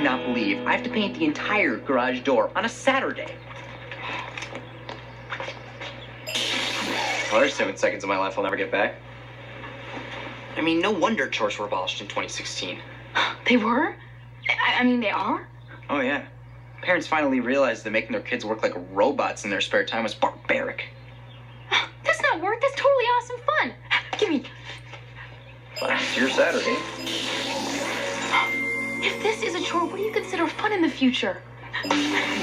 not believe I have to paint the entire garage door on a Saturday. Well, there's 7 seconds of my life I'll never get back. I mean, no wonder chores were abolished in 2016. They were? I mean, they are? Oh, yeah. Parents finally realized that making their kids work like robots in their spare time was barbaric. That's not work. That's totally awesome fun. Give me. Fine, it's your Saturday. If this is a chore, what do you consider fun in the future?